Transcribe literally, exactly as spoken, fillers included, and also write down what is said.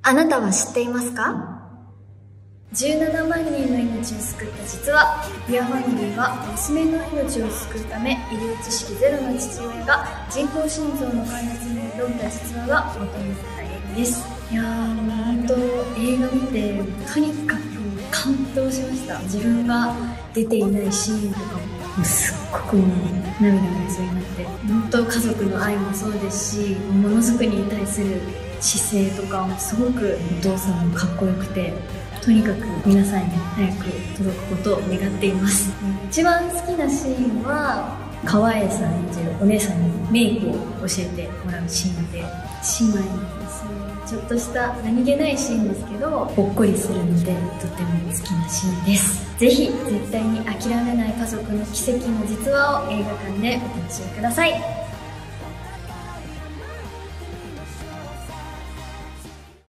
あなたは知っていますか？じゅうななまんにんの命を救った実話。ディアファミリーは娘の命を救うため医療知識ゼロの父親が人工心臓の開発に挑んだ実話が元になった映画です。いやーもう本当映画見てとにかく感動しました。自分が出ていないシーンとかももうすっごくもう涙が出そうになって、本当家族の愛もそうですし、ものづくりに対する姿勢とかもすごくお父さんもかっこよくて、とにかく皆さんに早く届くことを願っています。一番好きなシーンは川栄さん演じるお姉さんにメイクを教えてもらうシーンで、姉妹のですねちょっとした何気ないシーンですけどほっこりするのでとても好きなシーンです。ぜひ絶対に諦めない家族の奇跡の実話を映画館でお楽しみください。